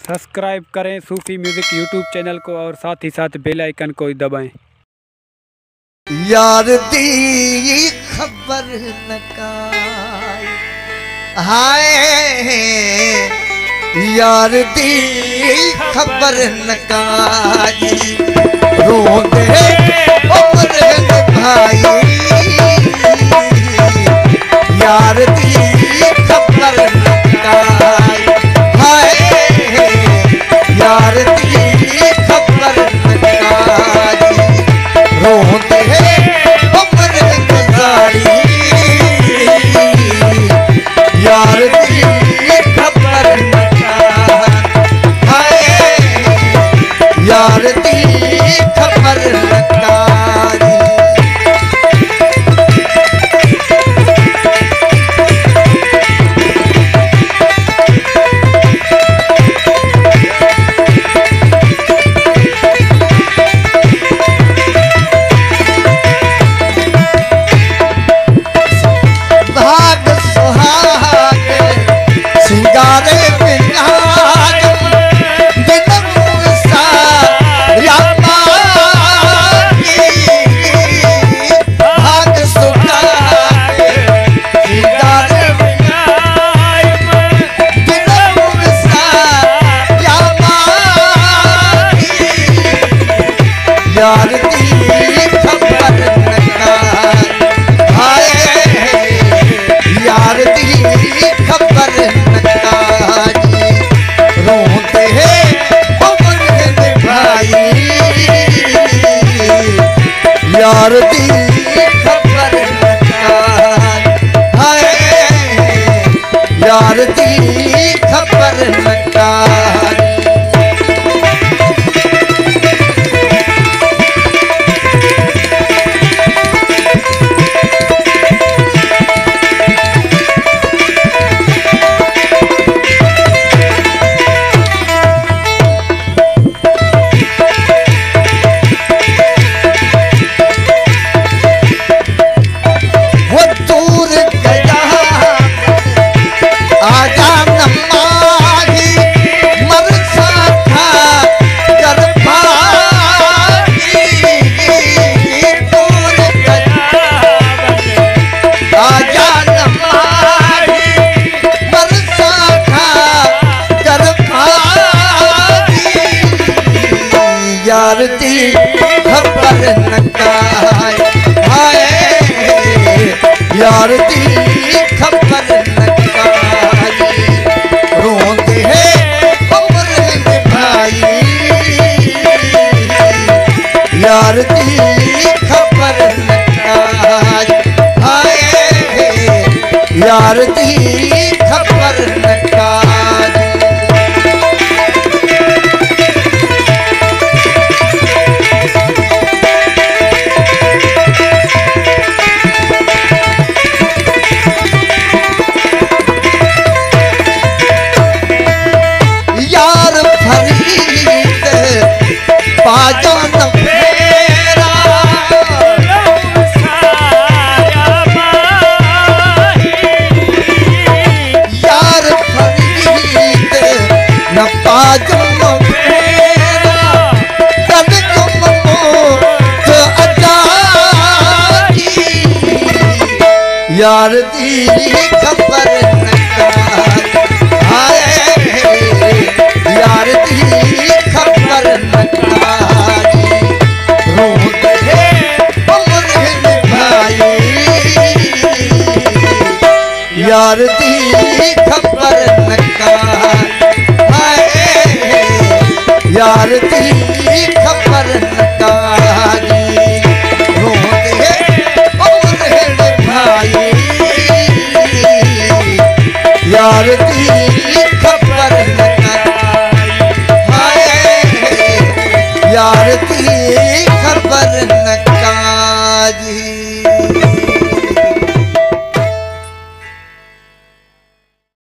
Subscribe करें सूफी music YouTube channel को और साथ ही साथ बेल आइकन को दबाएं। यार दी खबर न काई हाय यार दी खबर न काई रोंदे उम्र भाई यार दी खबर न काई हाय यार दी खबर न काई रोंदे उम्र गुजारी यार दी खबर न काई यार दी खबर न काई यार दी खबर न काई हाय यार दी खबर न काई रोते उम्र भाई यार दी खबर न काई हाय यार दी खबर न काई यार दी खबर न काई हाय यार दी खबर न काई रोंदे उम्र भाई यार दी खबर न काई हाय यार दी खबर न काई बाजान फेरा यार फरीद न बाजान फेरा तन तुम तो अजाई यार दी खबर न काई हाय यार दी खबर न काई रोंदे उम्र भाई यार दी खबर न काई हाय यार दी खबर न काई